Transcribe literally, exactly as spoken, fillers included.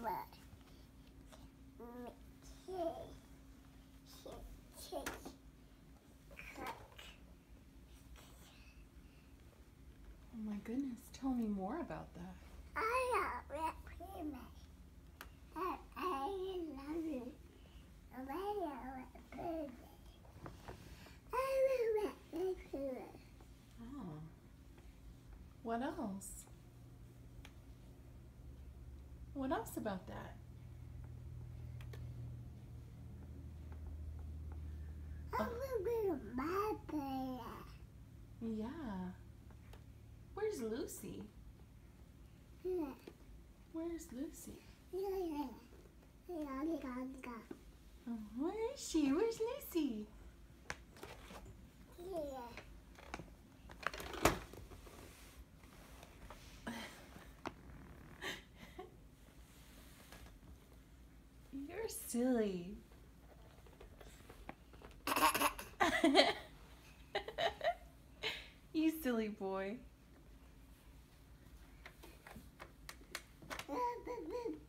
Oh my goodness, tell me more about that. I love Babbling Max. I love it. I love it. I love it. Oh. What else? What else about that? I love it. Yeah. Where's Lucy? Yeah. Where's Lucy? Yeah. Yeah. Oh, where is she? Where's Lucy? Yeah. You're silly. You silly boy.